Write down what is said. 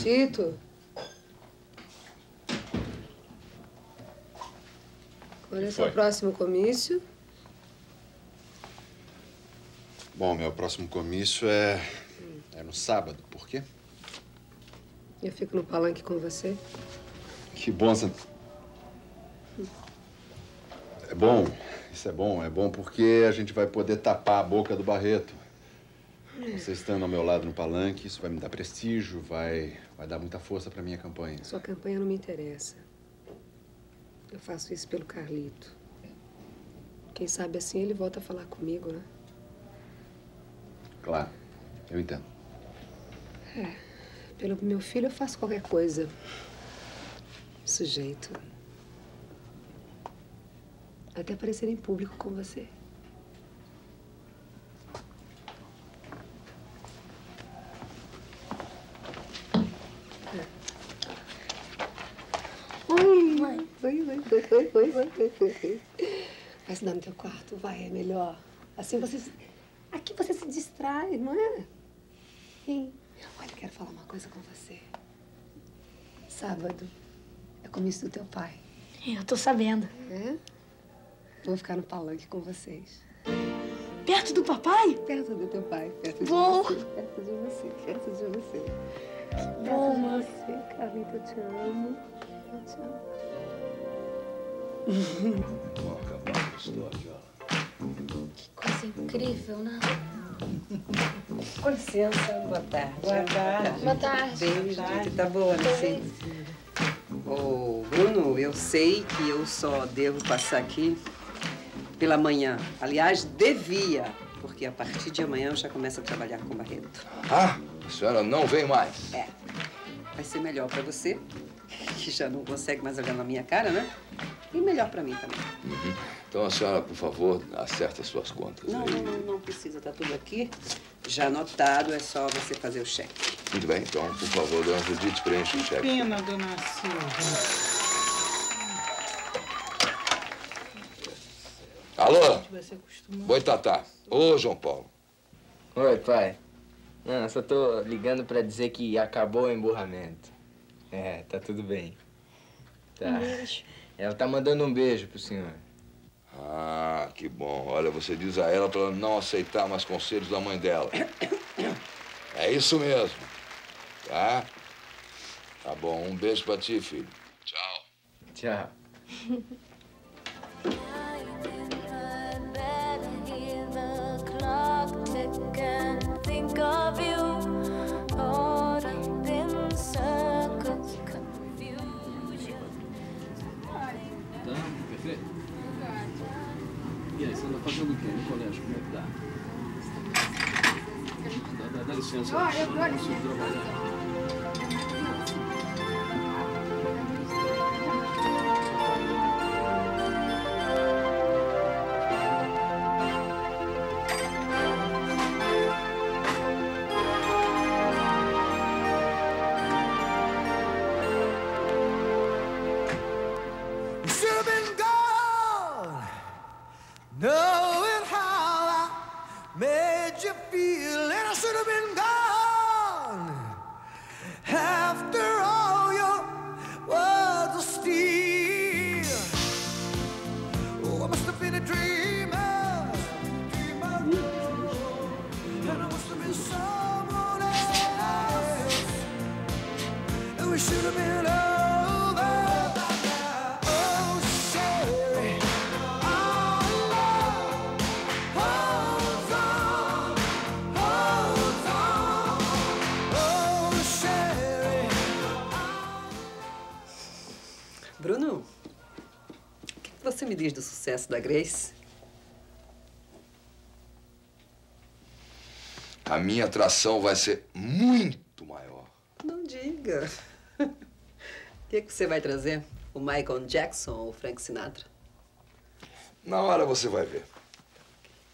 Tito. Qual é o seu próximo comício? Bom, meu próximo comício é no sábado. Por quê? Eu fico no palanque com você. Que bom, Santa. É bom, isso é bom. É bom porque a gente vai poder tapar a boca do Barreto. Você estando ao meu lado no palanque, isso vai me dar prestígio, vai dar muita força pra minha campanha. Sua campanha não me interessa. Eu faço isso pelo Carlito. Quem sabe assim ele volta a falar comigo, né? Claro, eu entendo. Pelo meu filho eu faço qualquer coisa. Sujeito. Até aparecer em público com você. Oi. Vai se dar no teu quarto, vai, é melhor. Assim aqui você se distrai, não é? Hein? Olha, eu quero falar uma coisa com você. Sábado é comício do teu pai. Eu tô sabendo. É? Vou ficar no palanque com vocês. Perto do papai? Perto do teu pai, perto de Bom. você, perto de você, perto de você. Bom, Perto mãe. de você, Carlito, eu te amo. Eu te amo. Que coisa incrível, né? Com licença, boa tarde. Boa tarde. Boa tarde. Beijo, tá boa, Nancy? Ô, Bruno, eu sei que eu só devo passar aqui pela manhã. Aliás, devia, porque a partir de amanhã eu já começo a trabalhar com o Barreto. Ah, a senhora não vem mais? É. Vai ser melhor pra você, que já não consegue mais olhar na minha cara, né? E melhor pra mim também. Uhum. Então a senhora, por favor, acerte as suas contas. Não precisa, tá tudo aqui. Já anotado, é só você fazer o cheque. Muito bem, então, por favor, dona Judite, preencha o cheque. Pena, dona Silvia. Alô? Boitatá. Ô, João Paulo. Oi, pai. Não, eu só tô ligando pra dizer que acabou o emburramento. É, tá tudo bem. Tá. Um beijo. Ela tá mandando um beijo pro senhor. Ah, que bom. Olha, você diz a ela pra ela não aceitar mais conselhos da mãe dela. É isso mesmo. Tá? Tá bom. Um beijo pra ti, filho. Tchau. Tchau. Perfeito? E aí, você anda fazendo o quê no colégio? Como é que tá? Dá licença. Eu dou licença. Knowing how I made you feel, and I should have been gone. After all your words of steel. Oh, I must have been a dreamer, and I must have been someone else. And we should have been over. Bruno, o que você me diz do sucesso da Grace? A minha atração vai ser muito maior. Não diga. O que você vai trazer? O Michael Jackson ou o Frank Sinatra? Na hora você vai ver.